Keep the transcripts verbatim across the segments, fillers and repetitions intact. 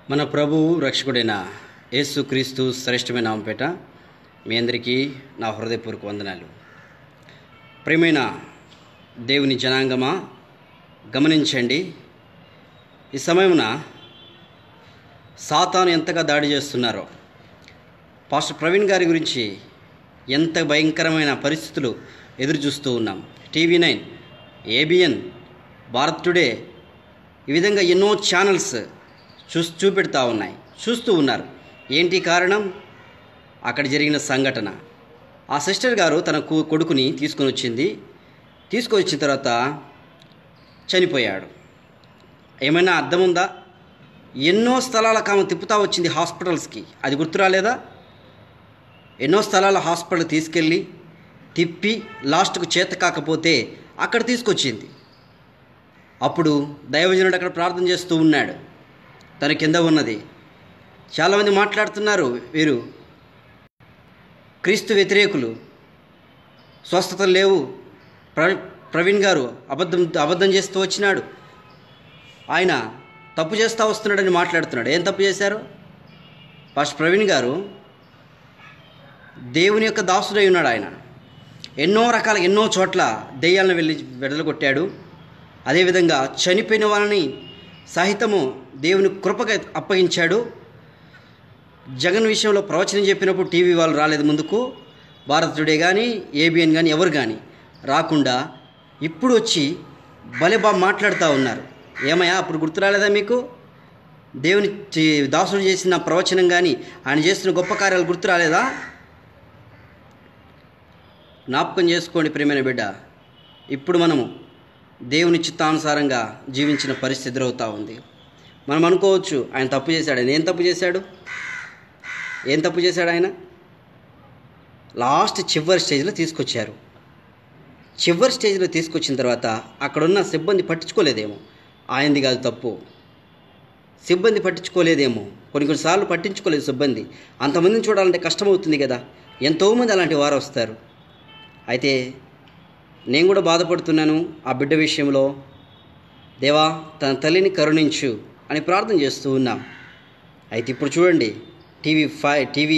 మన ప్రభువు రక్షకుడైన యేసుక్రీస్తు శ్రేష్టమైన నామపేట మీ అందరికీ నా హృదయపూర్వక వందనాలు. ప్రియమైన దేవుని జనాంగమా, గమనించండి. ఈ సమయమున సాతాను ఎంతగా దాడి చేస్తున్నారో, పాస్టర్ ప్రవీణ్ గారి గురించి ఎంత భయంకరమైన పరిస్థితులు ఎదురు చూస్తూ ఉన్నాం. TV nine, ABN, Bharat today, ఈ విధంగా ఎన్నో ఛానల్స్ చూ చూపెడతా ఉన్నాయి, చూస్తూ ఉన్నారు. ఏంటి కారణం? అక్కడ జరిగిన సంఘటన. ఆ సిస్టర్ గారు తన కొడుకుని తీసుకొని వచ్చింది. తీసుకొని వచ్చిన తర్వాత చనిపోయాడు. ఏమైనా అర్థం ఉందా? ఎన్నో స్థలాలకు ఆమె తిప్పుతా వచ్చింది హాస్పిటల్స్కి. అది గుర్తు రాలేదా? ఎన్నో స్థలాల హాస్పిటల్ తీసుకెళ్ళి తిప్పి లాస్ట్కు చేత కాకపోతే అక్కడ తీసుకొచ్చింది. అప్పుడు దైవజనుడు అక్కడ ప్రార్థన చేస్తూ ఉన్నాడు. తన కింద ఉన్నది. చాలామంది మాట్లాడుతున్నారు, వీరు క్రీస్తు వ్యతిరేకులు, స్వస్థతలు లేవు, ప్ర ప్రవీణ్ గారు అబద్ధం అబద్ధం చేస్తూ వచ్చినాడు, ఆయన తప్పు చేస్తూ వస్తున్నాడని మాట్లాడుతున్నాడు. ఏం తప్పు చేశారు? పాస్టర్ ప్రవీణ్ గారు దేవుని యొక్క దాసుడై ఉన్నాడు. ఆయన ఎన్నో రకాల ఎన్నో చోట్ల దెయ్యాలను వెళ్ళి వెడలగొట్టాడు. అదేవిధంగా చనిపోయిన వాళ్ళని సహితము దేవుని కృపగా అప్పగించాడు. జగన్ విషయంలో ప్రవచనం చెప్పినప్పుడు టీవీ వాళ్ళు రాలేదు ముందుకు, భారత్ టుడే కానీ ఏబిఎన్ కానీ ఎవరు కానీ రాకుండా ఇప్పుడు వచ్చి భలే బాగా మాట్లాడుతూ ఉన్నారు. ఏమయ్యా, అప్పుడు గుర్తు రాలేదా మీకు? దేవుని దాసుడు చేసిన ప్రవచనం కానీ ఆయన చేస్తున్న గొప్ప కార్యాలు గుర్తు రాలేదా? జ్ఞాపకం చేసుకోండి ప్రియమైన బిడ్డ. ఇప్పుడు మనము దేవుని చిత్తానుసారంగా జీవించిన పరిస్థితి ఎదురవుతూ ఉంది. మనం అనుకోవచ్చు, ఆయన తప్పు చేశాడు. ఆయన ఏం తప్పు చేశాడు? ఏం తప్పు చేశాడు? ఆయన లాస్ట్ చివరి స్టేజ్లో తీసుకొచ్చారు. చివరి స్టేజ్లో తీసుకొచ్చిన తర్వాత అక్కడున్న సిబ్బంది పట్టించుకోలేదేమో. ఆయనది కాదు తప్పు, సిబ్బంది పట్టించుకోలేదేమో. కొన్ని కొన్నిసార్లు పట్టించుకోలేదు సిబ్బంది. అంతమందిని చూడాలంటే కష్టమవుతుంది కదా. ఎంతోమంది అలాంటి వారు వస్తారు. అయితే నేను కూడా బాధపడుతున్నాను ఆ బిడ్డ విషయంలో. దేవా, తన తల్లిని కరుణించు అని ప్రార్థన చేస్తూ ఉన్నాం. అయితే ఇప్పుడు చూడండి, టీవీ ఫైవ్ టీవీ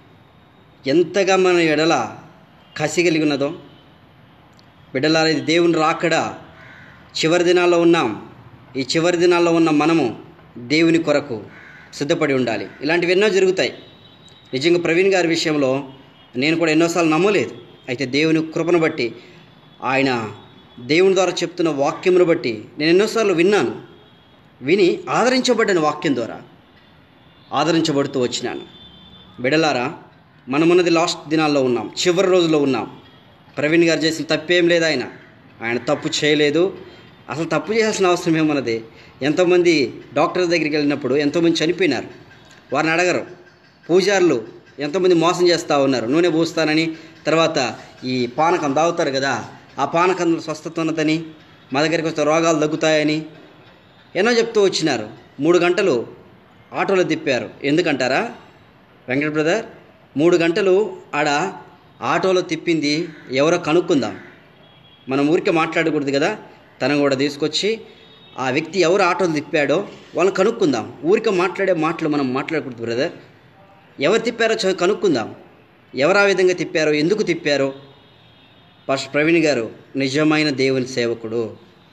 ఎంతగా మన ఎడల కసి కలిగి ఉన్నదో. బిడ్డలా, ఇది దేవుని రాకడా చివరి దినాల్లో ఉన్నాం. ఈ చివరి దినాల్లో ఉన్న మనము దేవుని కొరకు సిద్ధపడి ఉండాలి. ఇలాంటివి ఎన్నో జరుగుతాయి. నిజంగా ప్రవీణ్ గారి విషయంలో నేను కూడా ఎన్నోసార్లు నమ్మలేదు. అయితే దేవుని కృపను బట్టి, ఆయన దేవుని ద్వారా చెప్తున్న వాక్యమును బట్టి నేను ఎన్నోసార్లు విన్నాను. విని ఆదరించబడ్డాను. వాక్యం ద్వారా ఆదరించబడుతూ వచ్చినాను. బిడలారా, మనమున్నది లాస్ట్ దినాల్లో ఉన్నాం, చివరి రోజుల్లో ఉన్నాం. ప్రవీణ్ గారు చేసిన తప్పేం లేదు. ఆయన ఆయన తప్పు చేయలేదు. అసలు తప్పు చేయాల్సిన అవసరం ఏమన్నది? ఎంతోమంది డాక్టర్స్ దగ్గరికి వెళ్ళినప్పుడు ఎంతోమంది చనిపోయినారు. వారిని అడగరు. పూజారులు ఎంతోమంది మోసం చేస్తూ ఉన్నారు. నూనె పూస్తానని, తర్వాత ఈ పానకం తాగుతారు కదా, ఆ పానకంలో స్వస్థత ఉన్నదని, మా దగ్గరికి వస్తే రోగాలు తగ్గుతాయని ఎన్నో చెప్తూ వచ్చినారు. మూడు గంటలు ఆటోలో తిప్పారు. ఎందుకంటారా వెంకట బ్రదర్? మూడు గంటలు ఆడ ఆటోలో తిప్పింది ఎవరో కనుక్కుందాం. మనం ఊరికే మాట్లాడకూడదు కదా. తనను కూడా తీసుకొచ్చి ఆ వ్యక్తి ఎవరు ఆటోలు తిప్పాడో వాళ్ళని కనుక్కుందాం. ఊరికే మాట్లాడే మాటలు మనం మాట్లాడకూడదు బ్రదర్. ఎవరు తిప్పారో కనుక్కుందాం. ఎవరు ఆ విధంగా తిప్పారో, ఎందుకు తిప్పారో. పాస్టర్ ప్రవీణ్ గారు నిజమైన దేవుని సేవకుడు.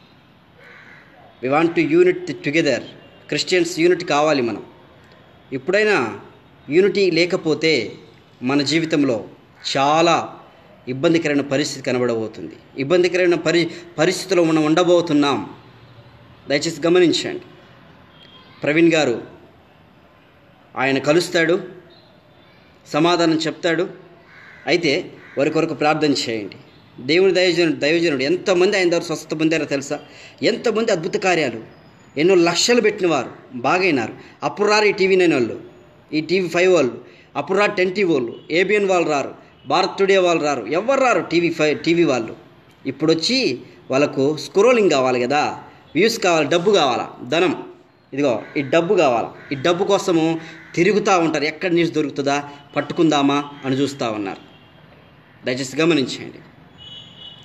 We want to unite together. Christians unite కావాలి మనం. ఎప్పుడైనా యూనిటీ లేకపోతే మన జీవితంలో చాలా ఇబ్బందికరమైన పరిస్థితి కనబడబోతుంది. ఇబ్బందికరమైన పరి పరిస్థితిలో మనం ఉండబోతున్నాం. దయచేసి గమనించండి. ప్రవీణ్ గారు ఆయన కలుస్తాడు, సమాధానం చెప్తాడు. అయితే వారి కొరకు ప్రార్థన చేయండి. దేవుని దైవజనుడు దైవజనుడు ఎంతమంది ఆయన ద్వారా స్వస్థత పొందారో తెలుసా? ఎంతమంది అద్భుత కార్యాలు, ఎన్నో లక్షలు పెట్టిన వారు బాగైనారు. అప్పుడు రారు ఈ టీవీ నైన్ వాళ్ళు, ఈ టీవీ ఫైవ్ వాళ్ళు, అప్పుడు రారు టెన్ టీవీ వాళ్ళు, ఏబిఎన్ వాళ్ళు రారు, భారత్ టుడే వాళ్ళు రారు, ఎవరు రారు టీవీ ఫైవ్ టీవీ వాళ్ళు. ఇప్పుడు వచ్చి వాళ్ళకు స్క్రోలింగ్ కావాలి కదా, వ్యూస్ కావాలి, డబ్బు కావాలా, ధనం. ఇదిగో ఈ డబ్బు కావాలి. ఈ డబ్బు కోసము తిరుగుతూ ఉంటారు. ఎక్కడ న్యూస్ దొరుకుతుందా, పట్టుకుందామా అని చూస్తూ ఉన్నారు. దయచేసి గమనించండి.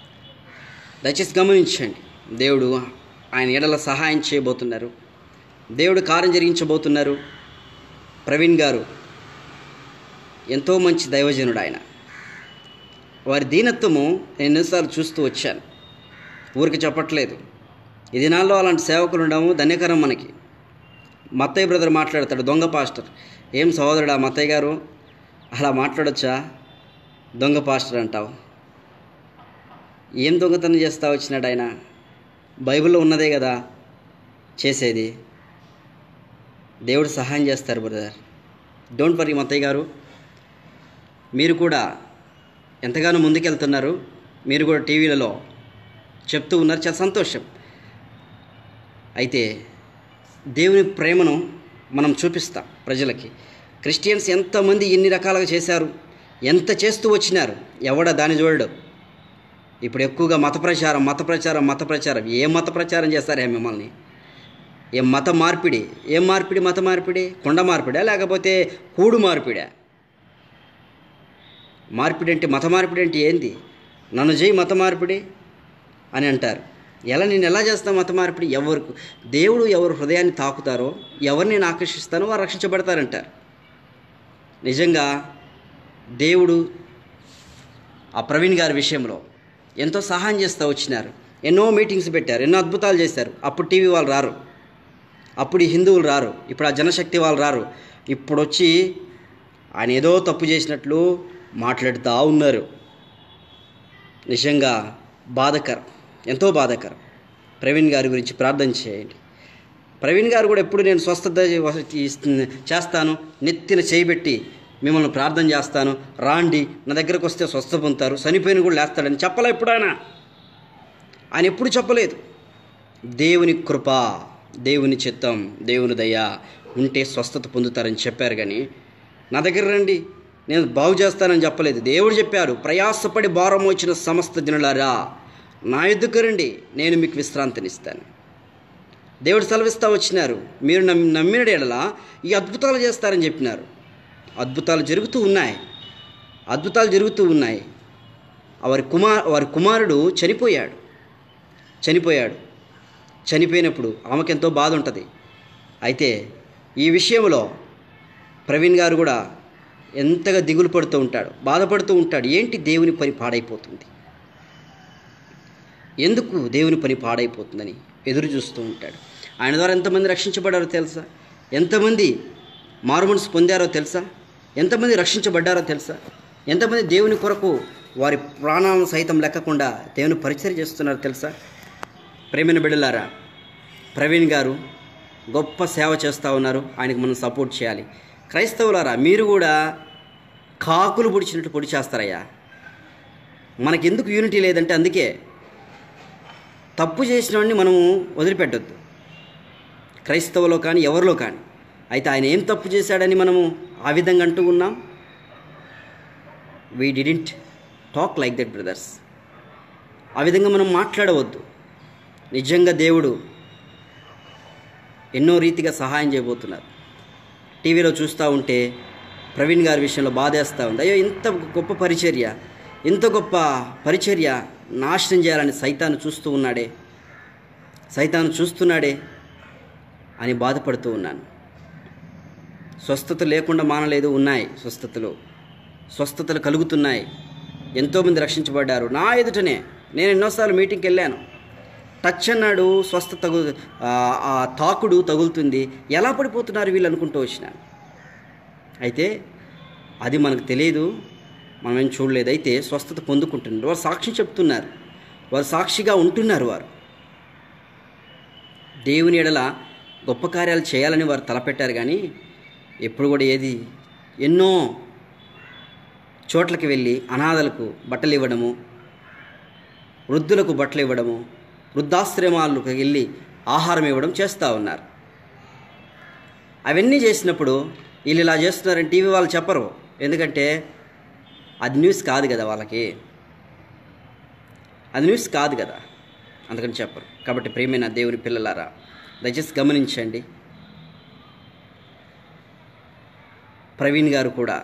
దయచేసి గమనించండి. దేవుడు ఆయన ఎడల సహాయం చేయబోతున్నారు. దేవుడు కార్యం జరిగించబోతున్నారు. ప్రవీణ్ గారు ఎంతో మంచి దైవజనుడు. ఆయన వారి దీనత్వము నేను ఎన్నోసార్లు చూస్తూ వచ్చాను, ఊరికి చెప్పట్లేదు. ఈ దినాల్లో అలాంటి సేవకులు ఉండము ధన్యకరం మనకి. మత్తయ్య బ్రదర్ మాట్లాడతాడు, దొంగ పాస్టర్. ఏం సహోదరుడా మత్తయ్య గారు అలా మాట్లాడొచ్చా? దొంగ పాస్టర్ అంటావు. ఏం దొంగతనం చేస్తా వచ్చినాడు ఆయన? బైబిల్లో ఉన్నదే కదా చేసేది. దేవుడు సహాయం చేస్తారు బ్రదర్. డోంట్ వరీ మత్తయ్య గారు. మీరు కూడా ఎంతగానో ముందుకెళ్తున్నారు. మీరు కూడా టీవీలలో చెప్తూ ఉన్నారు, చాలా సంతోషం. అయితే దేవుని ప్రేమను మనం చూపిస్తాం ప్రజలకి. క్రిస్టియన్స్ ఎంతమంది ఎన్ని రకాలుగా చేశారు, ఎంత చేస్తూ వచ్చినారు, ఎవడ దాని చూడడు. ఇప్పుడు ఎక్కువగా మత ప్రచారం మత ప్రచారం మత ప్రచారం ఏ మత ప్రచారం చేస్తారే మిమ్మల్ని? ఏం మత మార్పిడి? ఏం మార్పిడి? మత మార్పిడి? కొండ మార్పిడా లేకపోతే కూడు మార్పిడా? మార్పిడి అంటే మత మార్పిడి అంటే ఏంది? నన్ను చేయి మత మార్పిడి అని అంటారు. ఎలా నేను ఎలా చేస్తాను మత మార్పిడి? ఎవరికి దేవుడు ఎవరు హృదయాన్ని తాకుతారో, ఎవరిని నేను ఆకర్షిస్తానో వారు రక్షించబడతారంటారు. నిజంగా దేవుడు ఆ ప్రవీణ్ గారి విషయంలో ఎంతో సహాయం చేస్తూ వచ్చినారు. ఎన్నో మీటింగ్స్ పెట్టారు, ఎన్నో అద్భుతాలు చేశారు. అప్పుడు టీవీ వాళ్ళు రారు, అప్పుడు ఈ హిందువులు రారు, ఇప్పుడు ఆ జనశక్తి వాళ్ళు రారు. ఇప్పుడు వచ్చి ఆయన ఏదో తప్పు చేసినట్లు మాట్లాడుతూ ఉన్నారు. నిజంగా బాధకరం, ఎంతో బాధకరం. ప్రవీణ్ గారి గురించి ప్రార్థన చేయండి. ప్రవీణ్ గారు కూడా ఎప్పుడు నేను స్వస్థత చేస్తాను, నెత్తిన చేయబెట్టి మిమ్మల్ని ప్రార్థన చేస్తాను, రాండి నా దగ్గరకు వస్తే స్వస్థ పొందుతారు, చనిపోయిన కూడా లేస్తాడని చెప్పలే ఎప్పుడైనా. ఆయన ఎప్పుడు చెప్పలేదు. దేవుని కృప, దేవుని చిత్తం, దేవుని దయ ఉంటే స్వస్థత పొందుతారని చెప్పారు. కానీ నా దగ్గర రండి నేను బాగు చేస్తానని చెప్పలేదు. దేవుడు చెప్పారు, ప్రయాసపడి భారం వచ్చిన సమస్త జనులారా నా ఎద్దుకు రండి, నేను మీకు విశ్రాంతినిస్తాను. దేవుడు సెలవిస్తూ వచ్చినారు. మీరు నమ్మి నమ్మిన ఎడల ఈ అద్భుతాలు చేస్తారని చెప్పినారు. అద్భుతాలు జరుగుతూ ఉన్నాయి, అద్భుతాలు జరుగుతూ ఉన్నాయి. వారి కుమార్ వారి కుమారుడు చనిపోయాడు చనిపోయాడు చనిపోయినప్పుడు ఆమెకు ఎంతో బాధ ఉంటుంది. అయితే ఈ విషయంలో ప్రవీణ్ గారు కూడా ఎంతగా దిగులు పడుతూ ఉంటాడు, బాధపడుతూ ఉంటాడు. ఏంటి దేవుని పని పాడైపోతుంది, ఎందుకు దేవుని పని పాడైపోతుందని ఎదురు చూస్తూ ఉంటాడు. ఆయన ద్వారా ఎంతమంది రక్షించబడారో తెలుసా? ఎంతమంది మారుమనసు పొందారో తెలుసా? ఎంతమంది రక్షించబడ్డారో తెలుసా? ఎంతమంది దేవుని కొరకు వారి ప్రాణాలను సైతం లెక్కకుండా దేవుని పరిచర్య చేస్తున్నారో తెలుసా? ప్రేమైన బిడ్డలారా, ప్రవీణ్ గారు గొప్ప సేవ చేస్తూ ఉన్నారు. ఆయనకు మనం సపోర్ట్ చేయాలి. క్రైస్తవులారా, మీరు కూడా కాకులు పొడిచినట్టు పొడి చేస్తారయ్యా. మనకెందుకు యూనిటీ లేదంటే అందుకే. తప్పు చేసిన వాడిని మనము వదిలిపెట్టొద్దు, క్రైస్తవులో కానీ ఎవరిలో కానీ. అయితే ఆయన ఏం తప్పు చేశాడని మనము ఆ విధంగా అంటూ ఉన్నాం? We didn't talk like that brothers. ఆ విధంగా మనం మాట్లాడవద్దు. నిజంగా దేవుడు ఎన్నో రీతిగా సహాయం చేయబోతున్నారు. టీవీలో చూస్తూ ఉంటే ప్రవీణ్ గారి విషయంలో బాధేస్తూ ఉంది. అయ్యో, ఇంత గొప్ప పరిచర్య, ఇంత గొప్ప పరిచర్య నాశనం చేయాలని సైతాను చూస్తూ ఉన్నాడే సైతాను చూస్తున్నాడే అని బాధపడుతూ ఉన్నాను. స్వస్థత లేకుండా మానలేదు, ఉన్నాయి స్వస్థతలు. స్వస్థతలు కలుగుతున్నాయి. ఎంతోమంది రక్షించబడ్డారు నా ఎదుటనే. నేను ఎన్నోసార్లు మీటింగ్కి వెళ్ళాను. టచ్ అన్నాడు, స్వస్థత తగు ఆ తాకుడు తగులుతుంది. ఎలా పడిపోతున్నారు వీళ్ళు అనుకుంటూ వచ్చినాను. అయితే అది మనకు తెలియదు, మనం ఏం చూడలేదు. అయితే స్వస్థత పొందుకుంటున్నారు. వారు సాక్షి చెప్తున్నారు, వారు సాక్షిగా ఉంటున్నారు. వారు దేవుని ఎడల గొప్ప కార్యాలు చేయాలని వారు తలపెట్టారు. కానీ ఎప్పుడు కూడా ఏది ఎన్నో చోట్లకి వెళ్ళి అనాథలకు బట్టలు ఇవ్వడము, వృద్ధులకు బట్టలు ఇవ్వడము, వృద్ధాశ్రమాలకు వెళ్ళి ఆహారం ఇవ్వడం చేస్తూ ఉన్నారు. అవన్నీ చేసినప్పుడు వీళ్ళు ఇలా చేస్తున్నారని టీవీ వాళ్ళు చెప్పరు. ఎందుకంటే అది న్యూస్ కాదు కదా, వాళ్ళకి అది న్యూస్ కాదు కదా, అందుకని చెప్పరు. కాబట్టి ప్రియమైన దేవుని పిల్లలారా, దయచేసి గమనించండి. ప్రవీణ్ గారు కూడా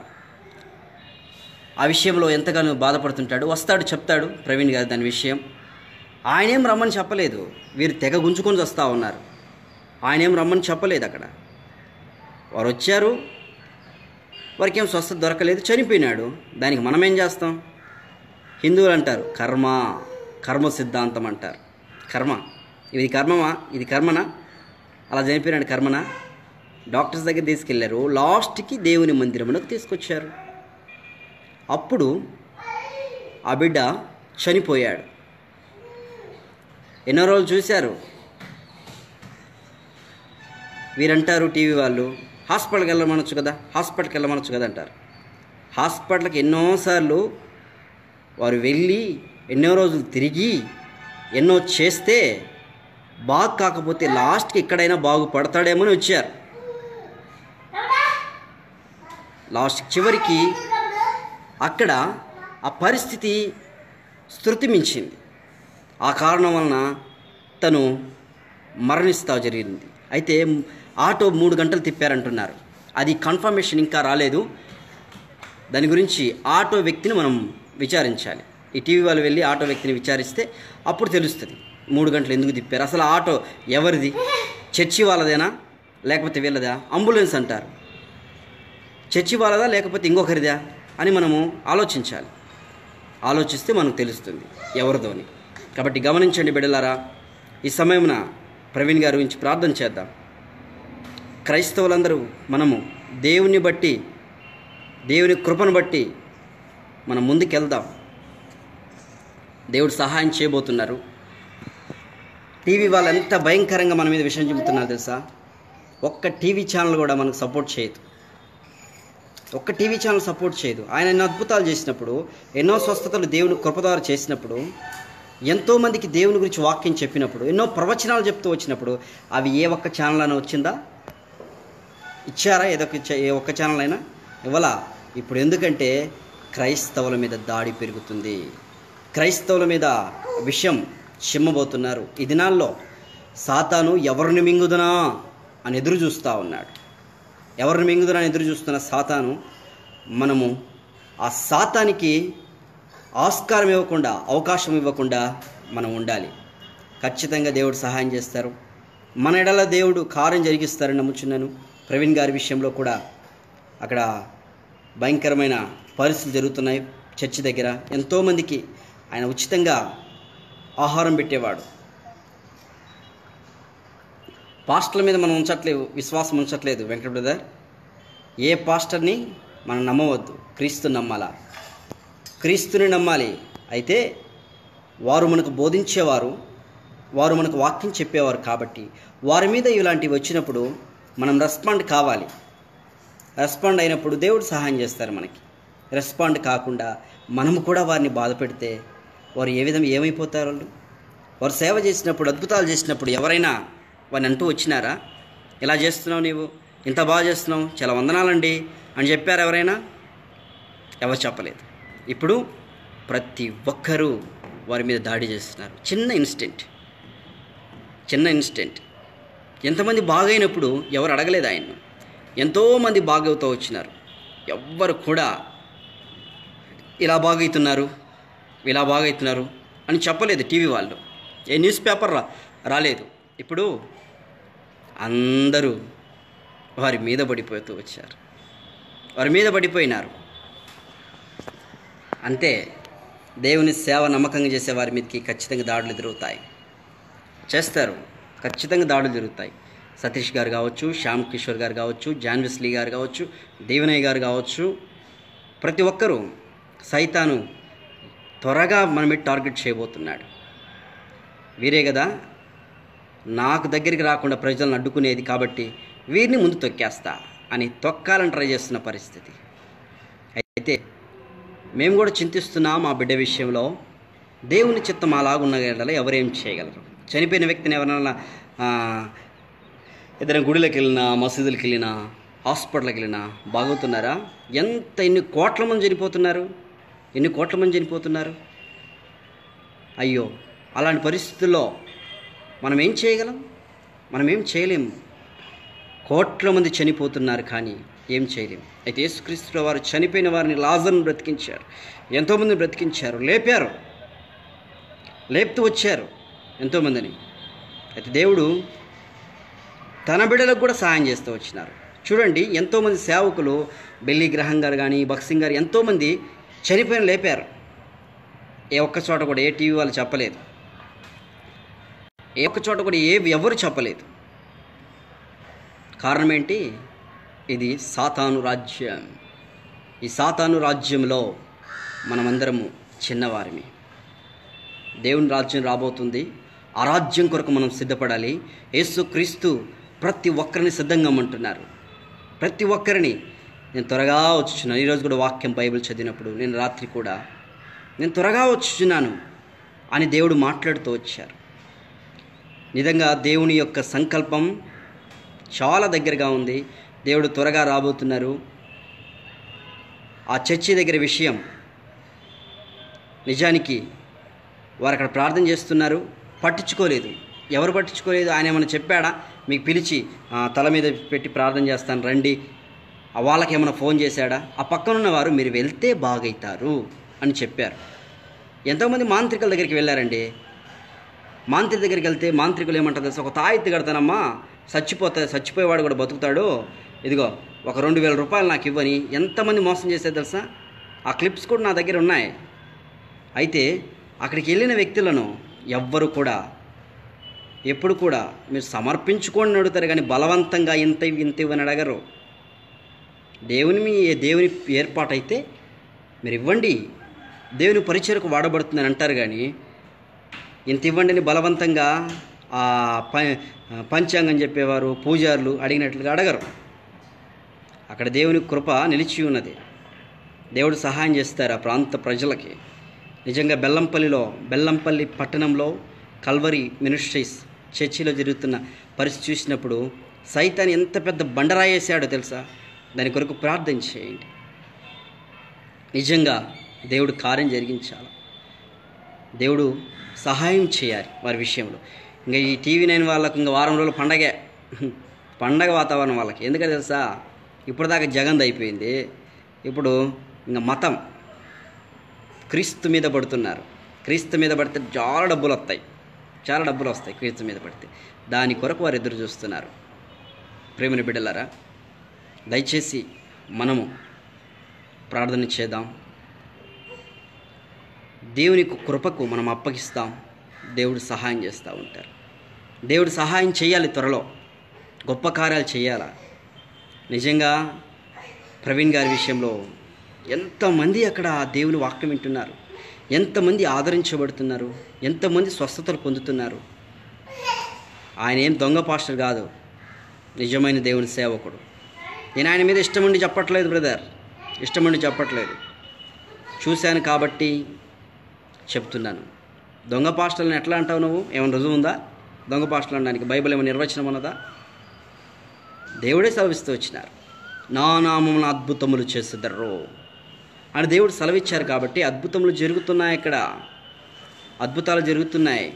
ఆ విషయంలో ఎంతగానో బాధపడుతుంటాడు. వస్తాడు, చెప్తాడు ప్రవీణ్ గారు దాని విషయం. ఆయనేం రమ్మని చెప్పలేదు, వీరు తెగ గుంజుకొని వస్తూ ఉన్నారు. ఆయన ఏం రమ్మని చెప్పలేదు. అక్కడ వారు వచ్చారు, వారికి ఏం స్వస్థత దొరకలేదు, చనిపోయినాడు. దానికి మనం ఏం చేస్తాం? హిందువులు అంటారు కర్మ, కర్మ సిద్ధాంతం అంటారు. కర్మ, ఇది కర్మమా? ఇది కర్మనా? అలా చనిపోయినాడు కర్మనా? డాక్టర్స్ దగ్గర తీసుకెళ్లారు, లాస్ట్కి దేవుని మందిరంలోకి తీసుకొచ్చారు. అప్పుడు ఆ బిడ్డ చనిపోయాడు. ఎన్నో రోజులు చూశారు. వీరంటారు టీవీ వాళ్ళు, హాస్పిటల్కి వెళ్ళమనొచ్చు కదా, హాస్పిటల్కి వెళ్ళమనొచ్చు కదా అంటారు. హాస్పిటల్కి ఎన్నోసార్లు వారు వెళ్ళి ఎన్నో రోజులు తిరిగి ఎన్నో చేస్తే బాగు కాకపోతే లాస్ట్కి ఎక్కడైనా బాగుపడతాడేమని వచ్చారు. లాస్ట్ చివరికి అక్కడ ఆ పరిస్థితి శృతి మించింది. ఆ కారణం వలన తను మరణిస్తా జరిగింది. అయితే ఆటో మూడు గంటలు తిప్పారంటున్నారు. అది కన్ఫర్మేషన్ ఇంకా రాలేదు. దాని గురించి ఆటో వ్యక్తిని మనం విచారించాలి. ఈ టీవీ వాళ్ళు వెళ్ళి ఆటో వ్యక్తిని విచారిస్తే అప్పుడు తెలుస్తుంది మూడు గంటలు ఎందుకు తిప్పారు. అసలు ఆటో ఎవరిది? చర్చి వాళ్ళదేనా లేకపోతే వీళ్ళదా? అంబులెన్స్ అంటారు, చర్చి వాళ్ళదా లేకపోతే ఇంకొకరిదా అని మనము ఆలోచించాలి. ఆలోచిస్తే మనకు తెలుస్తుంది ఎవరిదో అని. కాబట్టి గమనించండి బిడ్డలారా, ఈ సమయమున ప్రవీణ్ గారి గురించి ప్రార్థన చేద్దాం. క్రైస్తవులందరూ మనము దేవుని బట్టి, దేవుని కృపను బట్టి మనం ముందుకెళ్దాం. దేవుడు సహాయం చేయబోతున్నారు. టీవీ వాళ్ళు ఎంత భయంకరంగా మన మీద విషయం చెబుతున్నారు తెలుసా? ఒక్క టీవీ ఛానల్ కూడా మనకు సపోర్ట్ చేయదు. ఒక్క టీవీ ఛానల్ సపోర్ట్ చేయదు. ఆయన ఎన్నో అద్భుతాలు చేసినప్పుడు, ఎన్నో స్వస్థతలు దేవుని కృప ద్వారా చేసినప్పుడు, ఎంతోమందికి దేవుని గురించి వాక్యం చెప్పినప్పుడు, ఎన్నో ప్రవచనాలు చెప్తూ వచ్చినప్పుడు అవి ఏ ఒక్క ఛానల్ అయినా వచ్చిందా? ఇచ్చారా? ఏదొక ఏ ఒక్క ఛానల్ అయినా ఇవ్వాలా? ఇప్పుడు ఎందుకంటే క్రైస్తవుల మీద దాడి పెరుగుతుంది. క్రైస్తవుల మీద విషం చిమ్మబోతున్నారు. ఈ దినాల్లో సాతాను ఎవరిని మింగుదనా అని ఎదురు చూస్తూ ఉన్నాడు. ఎవరిని మింగుదనా అని ఎదురు చూస్తున్న సాతాను, మనము ఆ సాతానికి ఆస్కారం ఇవ్వకుండా, అవకాశం ఇవ్వకుండా మనం ఉండాలి. ఖచ్చితంగా దేవుడు సహాయం చేస్తారు. మన ఎడల దేవుడు కార్యం జరిగిస్తారని నమ్ముచున్నాను. ప్రవీణ్ గారి విషయంలో కూడా అక్కడ భయంకరమైన పరిస్థితులు జరుగుతున్నాయి. చర్చి దగ్గర ఎంతోమందికి ఆయన ఉచితంగా ఆహారం పెట్టేవాడు. పాస్టర్ల మీద మనం ఉంచట్లేదు, విశ్వాసం ఉంచట్లేదు వెంకట బ్రదర్. ఏ పాస్టర్ని మనం నమ్మవద్దు, క్రీస్తుని నమ్మాలా. క్రీస్తుని నమ్మాలి. అయితే వారు మనకు బోధించేవారు, వారు మనకు వాక్యం చెప్పేవారు. కాబట్టి వారి మీద ఇలాంటివి వచ్చినప్పుడు మనం రెస్పాండ్ కావాలి. రెస్పాండ్ అయినప్పుడు దేవుడు సహాయం చేస్తారు మనకి. రెస్పాండ్ కాకుండా మనము కూడా వారిని బాధ పెడితే వారు ఏ విధంగా ఏమైపోతారు? వాళ్ళు వారు సేవ చేసినప్పుడు, అద్భుతాలు చేసినప్పుడు ఎవరైనా వారిని అంటూ వచ్చినారా? ఇలా చేస్తున్నావు, నీవు ఇంత బాగా చేస్తున్నావు, చాలా వందనాలండి అని చెప్పారు ఎవరైనా? ఎవరు చెప్పలేదు. ఇప్పుడు ప్రతి ఒక్కరూ వారి మీద దాడి చేస్తున్నారు. చిన్న ఇన్సిడెంట్ చిన్న ఇన్సిడెంట్ ఎంతమంది బాగైనప్పుడు ఎవరు అడగలేదు ఆయన్ను. ఎంతోమంది బాగవుతూ వచ్చినారు. ఎవ్వరు కూడా ఇలా బాగవుతున్నారు, ఇలా బాగవుతున్నారు అని చెప్పలేదు. టీవీ వాళ్ళు, ఏ న్యూస్ పేపర్ రా రాలేదు. ఇప్పుడు అందరూ వారి మీద పడిపోతూ వచ్చారు, వారి మీద పడిపోయినారు. అంతే, దేవుని సేవ నమ్మకంగా చేసే వారి మీదకి ఖచ్చితంగా దాడులు ఎదురవుతాయి, చేస్తారు. ఖచ్చితంగా దాడులు జరుగుతాయి. సతీష్ గారు కావచ్చు, శ్యామ్ కిషోర్ గారు కావచ్చు, జాన్విస్లీ గారు కావచ్చు, దేవనయ్య గారు కావచ్చు, ప్రతి ఒక్కరూ సైతాను త్వరగా మన మీద టార్గెట్ చేయబోతున్నాడు. వీరే కదా నాకు దగ్గరికి రాకుండా ప్రజలను అడ్డుకునేది, కాబట్టి వీరిని ముందు తొక్కేస్తా అని తొక్కాలని ట్రై చేస్తున్న పరిస్థితి. అయితే మేము కూడా చింతిస్తున్నాం మా బిడ్డ విషయంలో. దేవుని చిత్తం అలాగున్న గడల ఎవరేం చేయగలరు? చనిపోయిన వ్యక్తిని ఎవరైనా ఏదైనా గుడిలోకి వెళ్ళినా, మసీదులకు వెళ్ళినా, హాస్పిటల్కి వెళ్ళినా బాగుతున్నారా? ఎంత ఎన్ని కోట్ల మంది చనిపోతున్నారు, ఎన్ని కోట్ల మంది చనిపోతున్నారు. అయ్యో, అలాంటి పరిస్థితుల్లో మనం ఏం చేయగలం? మనం ఏం చేయలేము. కోట్ల మంది చనిపోతున్నారు కానీ ఏం చేయలేము. అయితే యేసుక్రీస్తు వారు చనిపోయిన వారిని, లాజరును బ్రతికించారు, ఎంతోమందిని బ్రతికించారు, లేపారు, లేపుతూ వచ్చారు ఎంతోమందిని. అయితే దేవుడు తన బిడ్డలకు కూడా సహాయం చేస్తూ వచ్చినారు. చూడండి, ఎంతోమంది సేవకులు, బెల్లీ గ్రహం గారు కానీ, భక్సింగ్ గారు, ఎంతోమంది చనిపోయిన లేపారు. ఏ ఒక్క చోట కూడా ఏ టీవీ వాళ్ళు చెప్పలేదు, ఏ ఒక్క చోట కూడా ఏ ఎవరు చెప్పలేదు. కారణం ఏంటి? ఇది సాతాను రాజ్యం. ఈ సాతాను రాజ్యంలో మనమందరము చిన్నవారిమి. దేవుని రాజ్యం రాబోతుంది. ఆ రాజ్యం కొరకు మనం సిద్ధపడాలి. యేసుక్రీస్తు ప్రతి ఒక్కరిని సిద్ధంగా అంటున్నారు. ప్రతి ఒక్కరిని నేను త్వరగా వచ్చుచున్నాను. ఈరోజు కూడా వాక్యం బైబిల్ చదివినప్పుడు నేను రాత్రి కూడా నేను త్వరగా వచ్చుచున్నాను అని దేవుడు మాట్లాడుతూ వచ్చారు. నిజంగా దేవుని యొక్క సంకల్పం చాలా దగ్గరగా ఉంది. దేవుడు త్వరగా రాబోతున్నారు. ఆ చర్చి దగ్గర విషయం నిజానికి వారు అక్కడ ప్రార్థన చేస్తున్నారు, పట్టించుకోలేదు. ఎవరు పట్టించుకోలేదు? ఆయన ఏమైనా చెప్పాడా? మీకు పిలిచి తల మీద పెట్టి ప్రార్థన చేస్తాను రండి, వాళ్ళకి ఏమైనా ఫోన్ చేశాడా? ఆ పక్కనున్న వారు మీరు వెళ్తే బాగవుతారు అని చెప్పారు. ఎంతోమంది మాంత్రికుల దగ్గరికి వెళ్ళారండి. మాంత్రిక దగ్గరికి వెళ్తే మాంత్రికులు ఏమంటారు తెలుసా? ఒక తాయెత్తు కడతానమ్మా, చచ్చిపోతా చచ్చిపోయేవాడు కూడా బతుకుతాడు, ఇదిగో ఒక రెండు వేల రూపాయలు నాకు ఇవ్వని ఎంతమంది మోసం చేసేది తెలుసా? ఆ క్లిప్స్ కూడా నా దగ్గర ఉన్నాయి. అయితే అక్కడికి వెళ్ళిన వ్యక్తులను ఎవ్వరు కూడా ఎప్పుడు కూడా మీరు సమర్పించుకోండి అడుగుతారు, కానీ బలవంతంగా ఇంత ఇంత ఇవ్వని అడగరు. దేవుని మీ దేవుని ఏర్పాటైతే మీరు ఇవ్వండి, దేవుని పరిచయకు వాడబడుతుందని అంటారు. కానీ ఇంత ఇవ్వండి అని బలవంతంగా ఆ ప పంచాంగం చెప్పేవారు, పూజారులు అడిగినట్లుగా అడగరు. అక్కడ దేవుని కృప నిలిచి ఉన్నది. దేవుడు సహాయం చేస్తారు ఆ ప్రాంత ప్రజలకి. నిజంగా బెల్లంపల్లిలో బెల్లంపల్లి పట్టణంలో కల్వరి మినిస్ట్రీస్ చర్చిలో జరుగుతున్న పరిస్థితి చూసినప్పుడు సైతాన్ని ఎంత పెద్ద బండరాయేసాడో తెలుసా? దాని కొరకు ప్రార్థన చేయండి. నిజంగా దేవుడు కార్యం జరిగించాలి, దేవుడు సహాయం చేయాలి వారి విషయంలో. ఇంకా ఈ టీవీ నైన్ వాళ్ళకు ఇంకా వారం రోజులు పండగే, పండగ వాతావరణం వాళ్ళకి. ఎందుకంటే తెలుసా, ఇప్పుడు దాకా జగన్ అయిపోయింది, ఇప్పుడు ఇంకా మతం క్రీస్తు మీద పడుతున్నారు. క్రీస్తు మీద పడితే చాలా డబ్బులు వస్తాయి, చాలా డబ్బులు వస్తాయి క్రీస్తు మీద పడితే. దాని కొరకు వారు ఎదురు చూస్తున్నారు. ప్రేమని బిడ్డలారా, దయచేసి మనము ప్రార్థన చేద్దాం. దేవుని కృపకు మనం అప్పగిస్తాం. దేవుడు సహాయం చేస్తూ ఉంటారు. దేవుడు సహాయం చేయాలి, త్వరలో గొప్ప కార్యాలు చేయాలా. నిజంగా ప్రవీణ్ గారి విషయంలో ఎంతమంది అక్కడ దేవుని వాక్యం వింటున్నారు, ఎంతమంది ఆదరించబడుతున్నారు, ఎంతమంది స్వస్థతలు పొందుతున్నారు. ఆయన ఏం దొంగ పాస్టర్ కాదు, నిజమైన దేవుని సేవకుడు. నేను ఆయన మీద ఇష్టముండి చెప్పట్లేదు బ్రదర్, ఇష్టముండి చెప్పట్లేదు, చూశాను కాబట్టి చెప్తున్నాను. దొంగ పాస్టర్లను ఎట్లా అంటావు నువ్వు? ఏమైనా రుజువు ఉందా దొంగ పాస్టర్లు అనడానికి? బైబిల్ ఏమైనా నిర్వచనం ఉన్నదా? దేవుడే సెలవిస్తూ వచ్చినారు, నా నామమున అద్భుతములు చేసేదరు అని దేవుడు సెలవిచ్చారు. కాబట్టి అద్భుతములు జరుగుతున్నాయి, ఇక్కడ అద్భుతాలు జరుగుతున్నాయి.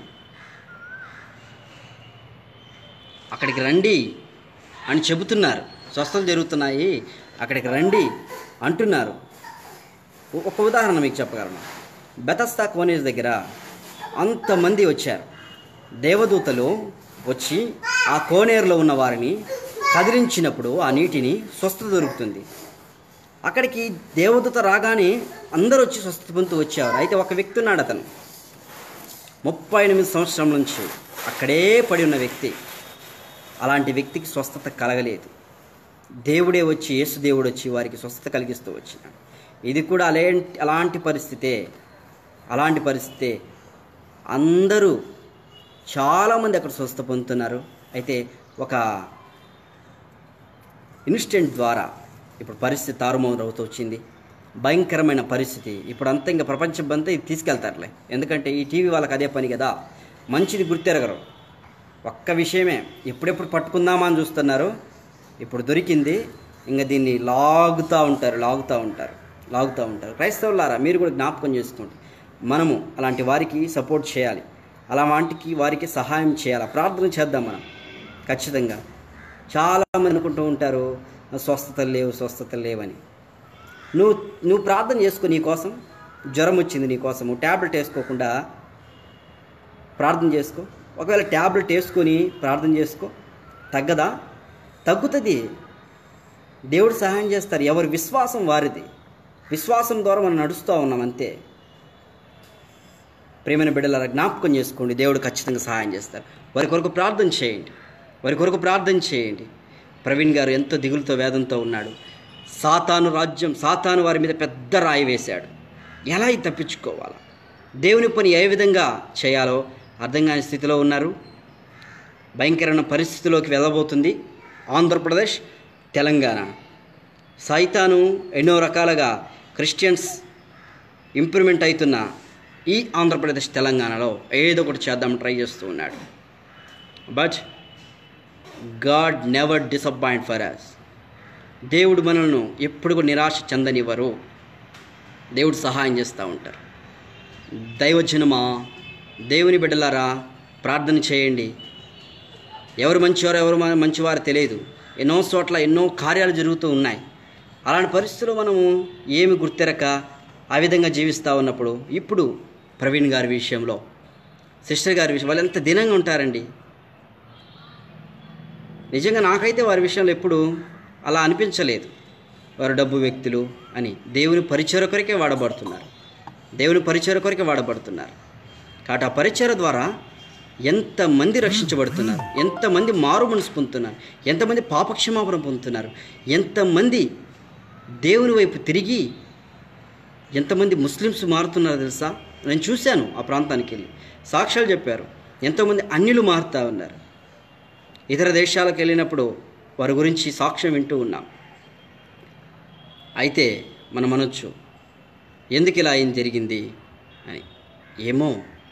అక్కడికి రండి అని చెబుతున్నారు. స్వస్థతలు జరుగుతున్నాయి, అక్కడికి రండి అంటున్నారు. ఒక ఉదాహరణ మీకు చెప్పగలను. బెతస్తా కోనేరు దగ్గర అంతమంది వచ్చారు. దేవదూతలు వచ్చి ఆ కోనేరులో ఉన్న వారిని కదిలించినప్పుడు ఆ నీటిని స్వస్థత దొరుకుతుంది. అక్కడికి దేవదూత రాగానే అందరూ వచ్చి స్వస్థత పొందుతూ వచ్చేవారు. అయితే ఒక వ్యక్తి ఉన్నాడు, అతను ముప్పై ఎనిమిది సంవత్సరం నుంచి అక్కడే పడి ఉన్న వ్యక్తి. అలాంటి వ్యక్తికి స్వస్థత కలగలేదు. దేవుడే వచ్చి, యేసు దేవుడు వచ్చి వారికి స్వస్థత కలిగిస్తూ వచ్చినాడు. ఇది కూడా అలా అలాంటి పరిస్థితే అలాంటి పరిస్థితే అందరూ చాలామంది అక్కడ స్వస్థత పొందుతున్నారు. అయితే ఒక ఇన్సిడెంట్ ద్వారా ఇప్పుడు పరిస్థితి తారుమారు అవుతూ వచ్చింది. భయంకరమైన పరిస్థితి. ఇప్పుడు అంతా ఇంకా ప్రపంచం అంతా ఇది తీసుకెళ్తారులే, ఎందుకంటే ఈ టీవీ వాళ్ళకి అదే పని కదా. మంచిది గుర్తెరగరు. ఒక్క విషయమే ఎప్పుడెప్పుడు పట్టుకుందామా అని చూస్తున్నారు. ఇప్పుడు దొరికింది, ఇంకా దీన్ని లాగుతూ ఉంటారు లాగుతూ ఉంటారు లాగుతూ ఉంటారు క్రైస్తవులారా, మీరు కూడా జ్ఞాపకం చేసుకోండి. మనము అలాంటి వారికి సపోర్ట్ చేయాలి, అలాంటికి వారికి సహాయం చేయాలి. ప్రార్థన చేద్దాం మనం ఖచ్చితంగా. చాలామంది అనుకుంటూ ఉంటారు స్వస్థతలు లేవు స్వస్థతలు లేవని. నువ్వు నువ్వు ప్రార్థన చేసుకో. నీ కోసం జ్వరం వచ్చింది, నీ కోసము ట్యాబ్లెట్ వేసుకోకుండా ప్రార్థన చేసుకో. ఒకవేళ ట్యాబ్లెట్ వేసుకొని ప్రార్థన చేసుకో, తగ్గదా? తగ్గుతుంది. దేవుడు సహాయం చేస్తారు. ఎవరి విశ్వాసం వారిది. విశ్వాసం ద్వారా మనం నడుస్తూ ఉన్నాం అంతే. ప్రేమైన బిడ్డలారా, జ్ఞాపకం చేసుకోండి, దేవుడు ఖచ్చితంగా సహాయం చేస్తారు. వారి కొరకు ప్రార్థన చేయండి, వారి కొరకు ప్రార్థన చేయండి. ప్రవీణ్ గారు ఎంతో దిగులుతో వేదంతో ఉన్నాడు. సాతాను రాజ్యం, సాతాను వారి మీద పెద్ద రాయి వేశాడు. ఎలా ఇది తప్పించుకోవాలా, దేవుని పని ఏ విధంగా చేయాలో అర్థం కాని స్థితిలో ఉన్నారు. భయంకరమైన పరిస్థితిలోకి వెళ్ళబోతుంది ఆంధ్రప్రదేశ్, తెలంగాణ. సైతాను ఎన్నో రకాలుగా క్రిస్టియన్స్ ఇంప్రూవ్మెంట్ అవుతున్న ఈ ఆంధ్రప్రదేశ్ తెలంగాణలో ఏదో ఒకటి చేద్దాం ట్రై చేస్తూ ఉన్నాడు. But God never disappoint for us. దేవుడు మనల్ని ఎప్పుడు కూడా నిరాశ చెందనివ్వరు. దేవుడు సహాయం చేస్తూ ఉంటారు. దైవజనమా, దేవుని బిడ్డలారా, ప్రార్థన చేయండి. ఎవరు మంచివారు ఎవరు మంచివారు తెలియదు. ఎన్నో చోట్ల ఎన్నో కార్యాలు జరుగుతూ ఉన్నాయి. అలాంటి పరిస్థితుల్లో మనము ఏమి గుర్తెరక ఆ విధంగా జీవిస్తూ ఉన్నప్పుడు, ఇప్పుడు ప్రవీణ్ గారి విషయంలో, సిస్టర్ గారి విషయం, వాళ్ళు ఎంత దినంగా ఉంటారండి. నిజంగా నాకైతే వారి విషయంలో ఎప్పుడు అలా అనిపించలేదు. వారు డబ్బు వ్యక్తులు అని. దేవుని పరిచయ కొరకే వాడబడుతున్నారు. దేవుని పరిచయ కొరకే వాడబడుతున్నారు. కాబట్టి ఆ పరిచయ ద్వారా ఎంతమంది రక్షించబడుతున్నారు, ఎంతమంది మారు మనసు పొందుతున్నారు, ఎంతమంది పాపక్షమాపణ పొందుతున్నారు, ఎంతమంది దేవుని వైపు తిరిగి ఎంతమంది ముస్లిమ్స్ మారుతున్నారు తెలుసా. నేను చూశాను ఆ ప్రాంతానికి వెళ్ళి, సాక్ష్యాలు చెప్పారు. ఎంతోమంది అన్యులు మారుతూ ఉన్నారు. ఇతర దేశాలకు వెళ్ళినప్పుడు వారి గురించి సాక్ష్యం వింటూ ఉన్నాం. అయితే మనం అనొచ్చు, ఎందుకు ఇలా ఏం జరిగింది అని. ఏమో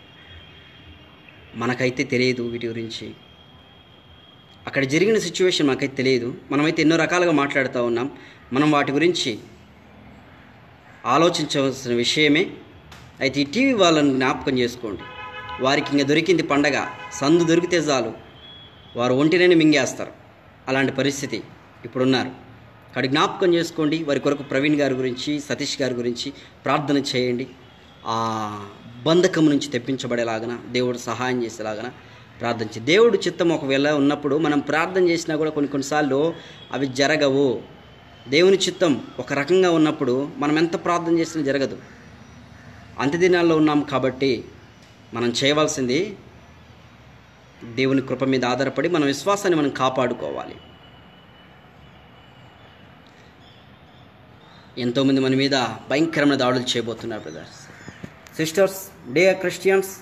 మనకైతే తెలియదు వీటి గురించి. అక్కడ జరిగిన సిచ్యువేషన్ మనకైతే తెలియదు. మనమైతే ఎన్నో రకాలుగా మాట్లాడుతూ ఉన్నాం. మనం వాటి గురించి ఆలోచించవలసిన విషయమే. అయితే ఈ టీవీ వాళ్ళని జ్ఞాపకం చేసుకోండి. వారికి ఇంకా దొరికింది పండగ. సందు దొరికితే చాలు వారు ఒంటినని మింగేస్తారు. అలాంటి పరిస్థితి ఇప్పుడున్నారు. కాబట్టి జ్ఞాపకం చేసుకోండి. వారి కొరకు ప్రవీణ్ గారి గురించి, సతీష్ గారి గురించి ప్రార్థన చేయండి. ఆ బంధకం నుంచి తెప్పించబడేలాగన దేవుడు సహాయం చేసేలాగన ప్రార్థించి, దేవుడు చిత్తం ఒకవేళ ఉన్నప్పుడు మనం ప్రార్థన చేసినా కూడా కొన్ని కొన్నిసార్లు అవి జరగవు. దేవుని చిత్తం ఒక రకంగా ఉన్నప్పుడు మనం ఎంత ప్రార్థన చేసినా జరగదు. అంత్యదినాల్లో ఉన్నాం కాబట్టి మనం చేయవలసింది దేవుని కృప మీద ఆధారపడి మన విశ్వాసాన్ని మనం కాపాడుకోవాలి. ఎంతోమంది మన మీద భయంకరమైన దాడులు చేయబోతున్నారు. బ్రదర్స్, సిస్టర్స్, డియర్ క్రిస్టియన్స్,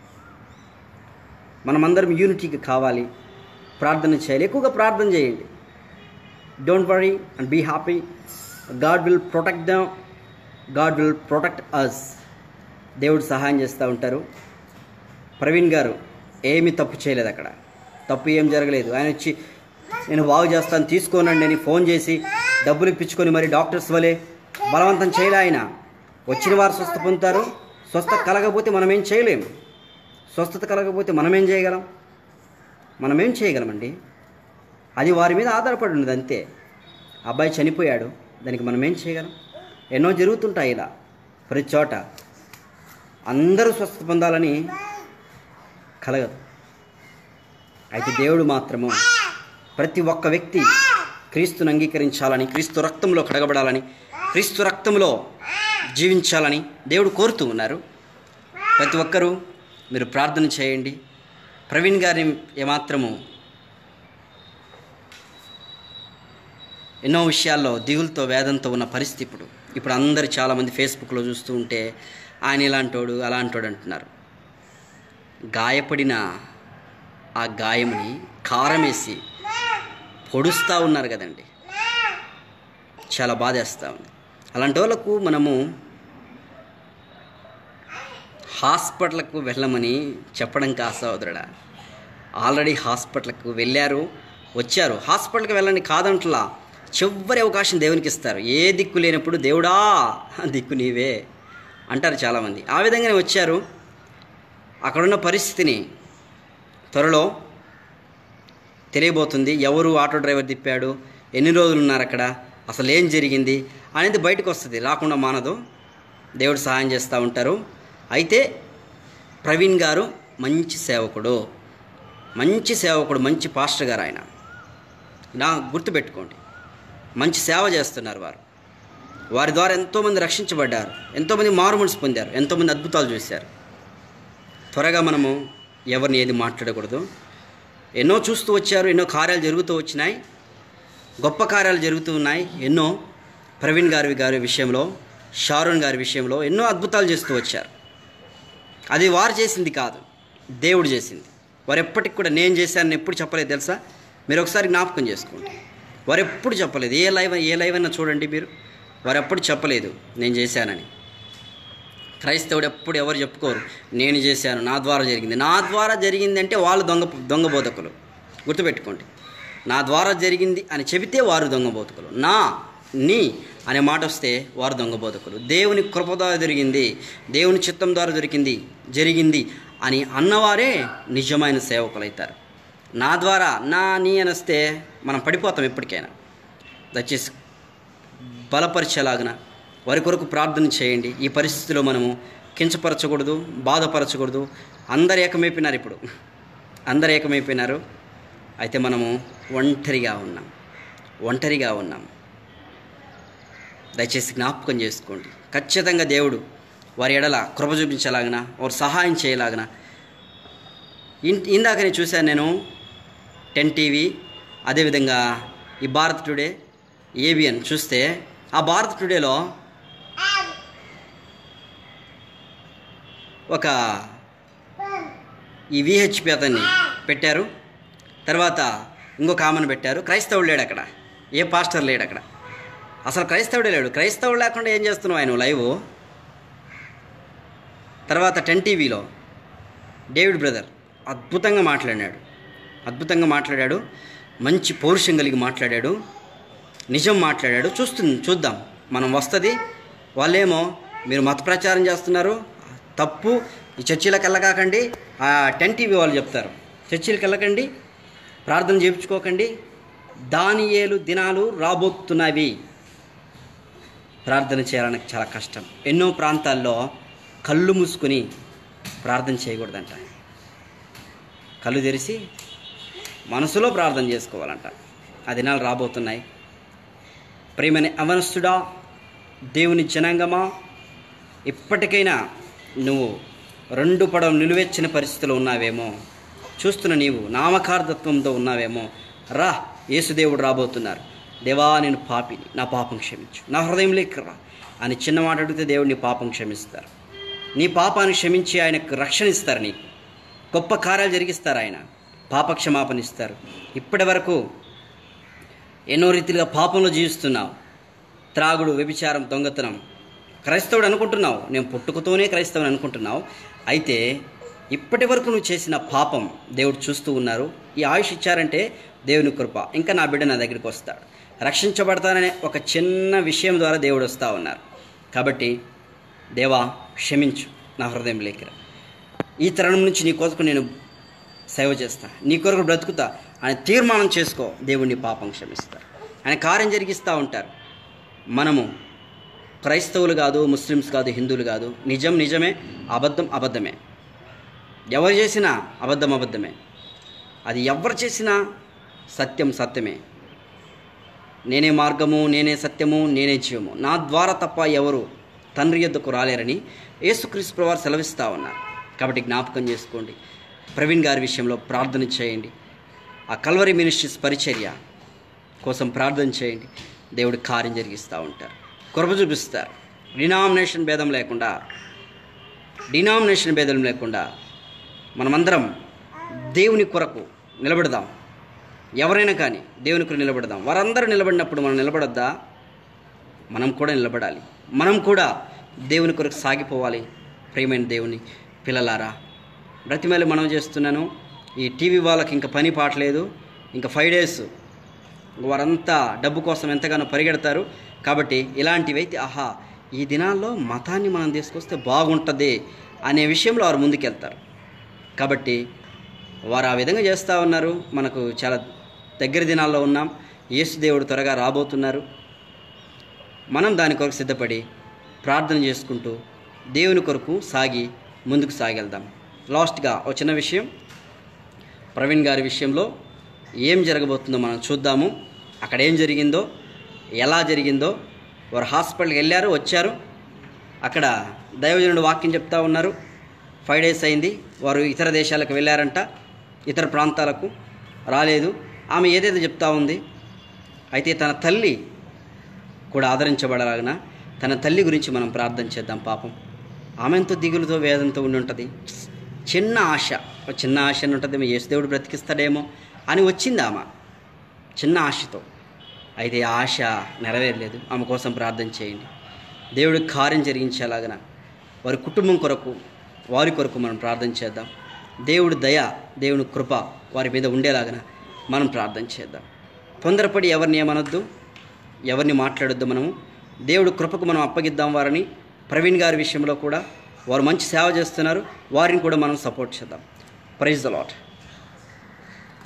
మనమందరం యూనిటీకి కావాలి, ప్రార్థన చేయాలి. ఎక్కువగా ప్రార్థన చేయండి. Don't worry and be happy. God will protect them, God will protect us. దేవుడు సహాయం చేస్తూ ఉంటారు. ప్రవీణ్ గారు ఏమీ తప్పు చేయలేదు. అక్కడ తప్పు ఏం జరగలేదు. ఆయన వచ్చి నేను బాగు చేస్తాను తీసుకోనండి అని ఫోన్ చేసి డబ్బులు ఇప్పించుకొని మరి డాక్టర్స్ వలె బలవంతం చేయలే. ఆయన వచ్చిన వారు స్వస్థ పొందుతారు. స్వస్థత కలగకపోతే మనం ఏం చేయలేము. స్వస్థత కలగకపోతే మనం ఏం చేయగలం? మనం ఏం చేయగలమండి? అది వారి మీద ఆధారపడి ఉన్నది అంతే. అబ్బాయి చనిపోయాడు, దానికి మనం ఏం చేయగలం? ఎన్నో జరుగుతుంటాయి ఇలా ప్రతి చోట. అందరూ స్వస్థత పొందాలని కలగదు. అయితే దేవుడు మాత్రము ప్రతి ఒక్క వ్యక్తి క్రీస్తుని అంగీకరించాలని, క్రీస్తు రక్తంలో కడగబడాలని, క్రీస్తు రక్తంలో జీవించాలని దేవుడు కోరుతూ ఉన్నారు. ప్రతి ఒక్కరూ మీరు ప్రార్థన చేయండి. ప్రవీణ్ గారిని ఏమాత్రము ఎన్నో విషయాల్లో దిగులతో వేదంతో ఉన్న పరిస్థితి ఇప్పుడు ఇప్పుడు అందరు చాలామంది ఫేస్బుక్లో చూస్తూ ఉంటే ఆయన ఇలాంటోడు అలాంటోడు అంటున్నారు. గాయపడిన ఆ గాయముని కారం వేసి పొడుస్తూ ఉన్నారు కదండి. చాలా బాధేస్తూ ఉంది. అలాంటి వాళ్ళకు మనము హాస్పిటల్కు వెళ్ళమని చెప్పడం కాదు సోదరుడా. ఆల్రెడీ హాస్పిటల్కు వెళ్ళారు, వచ్చారు. హాస్పిటల్కి వెళ్ళండి కాదంటలా. చివరి అవకాశం దేవునికి ఇస్తారు. ఏ దిక్కు లేనప్పుడు దేవుడా దిక్కు నీవే అంటారు చాలామంది. ఆ విధంగానే వచ్చారు. అక్కడున్న పరిస్థితిని త్వరలో తెలియబోతుంది. ఎవరు ఆటో డ్రైవర్ తిప్పాడు, ఎన్ని రోజులు ఉన్నారు అక్కడ, అసలు ఏం జరిగింది అనేది బయటకు వస్తుంది. రాకుండా మానదు. దేవుడు సహాయం చేస్తూ ఉంటారు. అయితే ప్రవీణ్ గారు మంచి సేవకుడు, మంచి సేవకుడు, మంచి పాస్టర్ గారు. ఆయన నా గుర్తుపెట్టుకోండి, మంచి సేవ చేస్తున్నారు వారు. వారి ద్వారా ఎంతోమంది రక్షించబడ్డారు, ఎంతోమంది మారు మనసు పొందారు, ఎంతోమంది అద్భుతాలు చూశారు. త్వరగా మనము ఎవరిని ఏది మాట్లాడకూడదు. ఎన్నో చూస్తూ వచ్చారు, ఎన్నో కార్యాలు జరుగుతూ వచ్చినాయి, గొప్ప కార్యాలు జరుగుతూ ఉన్నాయి. ఎన్నో ప్రవీణ్ గారి గారి విషయంలో, షారోన్ గారి విషయంలో ఎన్నో అద్భుతాలు చేస్తూ వచ్చారు. అది వారు చేసింది కాదు, దేవుడు చేసింది. వారు ఎప్పటికి కూడా నేను చేశానని ఎప్పుడు చెప్పలేదు తెలుసా? మీరు ఒకసారి జ్ఞాపకం చేసుకోండి. వారు ఎప్పుడు చెప్పలేదు. ఏ లైవ్ ఏ లైవ్ అయినా చూడండి మీరు, వారు ఎప్పుడు చెప్పలేదు నేను చేశానని. క్రైస్తవుడు ఎప్పుడు ఎవరు చెప్పుకోరు నేను చేశాను, నా ద్వారా జరిగింది. నా ద్వారా జరిగింది అంటే వాళ్ళు దొంగ దొంగ బోధకులు. గుర్తుపెట్టుకోండి, నా ద్వారా జరిగింది అని చెబితే వారు దొంగ బోధకులు. నా నీ అనే మాట వస్తే వారు దొంగ బోధకులు. దేవుని కృప ద్వారా జరిగింది, దేవుని చిత్తం ద్వారా దొరికింది జరిగింది అని అన్నవారే నిజమైన సేవకులు అవుతారు. నా ద్వారా నా నీ అని వస్తే మనం పడిపోతాం ఎప్పటికైనా. దయచేసి బలపరిచేలాగిన వారి కొరకు ప్రార్థన చేయండి. ఈ పరిస్థితిలో మనము కించపరచకూడదు, బాధపరచకూడదు. అందరు ఏకమైపోయినారు, ఇప్పుడు అందరు ఏకమైపోయినారు. అయితే మనము ఒంటరిగా ఉన్నాం, ఒంటరిగా ఉన్నాం. దయచేసి జ్ఞాపకం చేసుకోండి. ఖచ్చితంగా దేవుడు వారి ఎడల కృప చూపించేలాగిన, వారు సహాయం చేయలాగిన. ఇందాక నేను చూశాను, నేను టెన్ టీవీ, అదేవిధంగా ఈ భారత్ టుడే, ఏబిఎన్ చూస్తే ఆ భారత్ టుడేలో ఒక ఈ విహెచ్పి అతన్ని పెట్టారు. తర్వాత ఇంకొక ఆమెను పెట్టారు. క్రైస్తవుడు లేడు అక్కడ, ఏ పాస్టర్ లేడు అక్కడ, అసలు క్రైస్తవుడే లేడు. క్రైస్తవుడు లేకుండా ఏం చేస్తున్నావు ఆయన లైవ్? తర్వాత టెన్ టీవీలో డేవిడ్ బ్రదర్ అద్భుతంగా మాట్లాడాడు, అద్భుతంగా మాట్లాడాడు, మంచి పౌరుషం కలిగి మాట్లాడాడు, నిజం మాట్లాడాడు. చూస్తుంది చూద్దాం మనం వస్తుంది. వాళ్ళేమో మీరు మత ప్రచారం చేస్తున్నారు, తప్పు, ఈ చర్చిలకు వెళ్ళకాకండి. ఆ టెన్ టీవీ వాళ్ళు చెప్తారు, చర్చిలకు వెళ్ళకండి, ప్రార్థన చేయించుకోకండి, దానియేలు దినాలు రాబోతున్నవి. ప్రార్థన చేయాలని చాలా కష్టం. ఎన్నో ప్రాంతాల్లో కళ్ళు మూసుకొని ప్రార్థన చేయకూడదంట, కళ్ళు తెరిచి మనసులో ప్రార్థన చేసుకోవాలంట. ఆ దినాలు రాబోతున్నాయి. ప్రియమైన అవనస్తుడా, దేవుని జనాంగమా, ఇప్పటికైనా నువ్వు రెండు పడవ నిలువెచ్చిన పరిస్థితిలో ఉన్నావేమో, చూస్తున్న నీవు నామకార్థత్వంతో ఉన్నావేమో. రా, యేసుదేవుడు రాబోతున్నారు. దేవా నేను పాపిని, నా పాపం క్షమించు, నా హృదయంలోకి రా అని చిన్న మాట అడిగితే దేవుడు నీ పాపం క్షమిస్తారు. నీ పాపాన్ని క్షమించి ఆయనకు రక్షణ ఇస్తారు, నీకు గొప్ప కార్యాలు జరిగిస్తారు, ఆయన పాపక్షమాపణ ఇస్తారు. ఇప్పటి వరకు ఎన్నో రీతిలుగా పాపంలో జీవిస్తున్నావు. త్రాగుడు, వ్యభిచారం, దొంగతనం. క్రైస్తవుడు అనుకుంటున్నావు, నేను పుట్టుకతోనే క్రైస్తవుని అనుకుంటున్నావు. అయితే ఇప్పటి వరకు నువ్వు చేసిన పాపం దేవుడు చూస్తూ ఉన్నారు. ఈ ఆయుష్ ఇచ్చారంటే దేవుని కృప. ఇంకా నా బిడ్డ నా దగ్గరికి వస్తాడు, రక్షించబడతాననే ఒక చిన్న విషయం ద్వారా దేవుడు వస్తూ ఉన్నారు. కాబట్టి దేవా క్షమించు, నా హృదయం లేకిరా, ఈ తరుణం నుంచి నీ కొరకు నేను సేవ చేస్తా, నీ కొరకు బ్రతుకుతా అని తీర్మానం చేసుకో. దేవుడిని పాపం క్షమిస్తారు, ఆయన కార్యం జరిగిస్తూ ఉంటారు. మనము క్రైస్తవులు కాదు, ముస్లిమ్స్ కాదు, హిందువులు కాదు. నిజం నిజమే, అబద్ధం అబద్ధమే. ఎవరు చేసినా అబద్ధం అబద్ధమే. అది ఎవరు చేసినా సత్యం సత్యమే. నేనే మార్గము, నేనే సత్యము, నేనే జీవము, నా ద్వారా తప్ప ఎవరు తండ్రి యొద్దకు రాలేరని యేసుక్రీస్తు ప్రభువు సెలవిస్తూ ఉన్నారు. కాబట్టి జ్ఞాపకం చేసుకోండి. ప్రవీణ్ గారి విషయంలో ప్రార్థన చేయండి. ఆ కల్వరి మినిస్ట్రీస్ పరిచర్య కోసం ప్రార్థన చేయండి. దేవుడు కార్యం జరిగిస్తూ ఉంటారు, కృప చూపిస్తారు. డినామినేషన్ భేదం లేకుండా డినామినేషన్ భేదం లేకుండా మనమందరం దేవుని కొరకు నిలబడదాం. ఎవరైనా కానీ దేవుని కొరకు నిలబడదాం. వారందరూ నిలబడినప్పుడు మనం నిలబడొద్దా? మనం కూడా నిలబడాలి. మనం కూడా దేవుని కొరకు సాగిపోవాలి. ప్రియమైన దేవుని పిల్లలారా, బ్రతిమేలు మనం చేస్తున్నాను. ఈ టీవీ వాళ్ళకి ఇంకా పని పాటలేదు. ఇంకా ఫైవ్ డేస్ వారంతా డబ్బు కోసం ఎంతగానో పరిగెడతారు. కాబట్టి ఇలాంటివైతే ఆహా ఈ దినాల్లో మతాన్ని మనం తీసుకొస్తే బాగుంటుంది అనే విషయంలో వారు ముందుకెళ్తారు. కాబట్టి వారు ఆ విధంగా చేస్తూ ఉన్నారు. మనకు చాలా దగ్గర దినాల్లో ఉన్నాం. యేసు దేవుడు త్వరగా రాబోతున్నారు. మనం దాని కొరకు సిద్ధపడి ప్రార్థన చేసుకుంటూ దేవుని కొరకు సాగి ముందుకు సాగెళ్దాం. లాస్ట్గా ఒక చిన్న విషయం, ప్రవీణ్ గారి విషయంలో ఏం జరగబోతుందో మనం చూద్దాము. అక్కడ ఏం జరిగిందో, ఎలా జరిగిందో. వారు హాస్పిటల్కి వెళ్ళారు, వచ్చారు. అక్కడ దైవజనుడు వాక్యం చెప్తా ఉన్నారు. ఫైవ్ డేస్ అయింది. వారు ఇతర దేశాలకు వెళ్ళారంట, ఇతర ప్రాంతాలకు రాలేదు. ఆమె ఏదైతే చెప్తా ఉంది. అయితే తన తల్లి కూడా ఆదరించబడలాగిన తన తల్లి గురించి మనం ప్రార్థన చేద్దాం. పాపం ఆమె ఎంతో దిగులుతో వేదంతో ఉండి ఉంటుంది. చిన్న ఆశ, చిన్న ఆశ అని ఉంటుంది, యేసుదేవుడు బ్రతికిస్తాడేమో అని వచ్చింది ఆమె చిన్న ఆశతో. అయితే ఆ ఆశ నెరవేరలేదు. ఆమె కోసం ప్రార్థన చేయండి. దేవుడి కార్యం జరిగించేలాగన వారి కుటుంబం కొరకు, వారి కొరకు మనం ప్రార్థన చేద్దాం. దేవుడి దయ, దేవుని కృప వారి మీద ఉండేలాగన మనం ప్రార్థన చేద్దాం. తొందరపడి ఎవరిని ఏమనొద్దు, ఎవరిని మాట్లాడొద్దు. మనము దేవుడి కృపకు మనం అప్పగిద్దాం వారిని. ప్రవీణ్ గారి విషయంలో కూడా వారు మంచి సేవ చేస్తున్నారు, వారిని కూడా మనం సపోర్ట్ చేద్దాం. Praise the lord.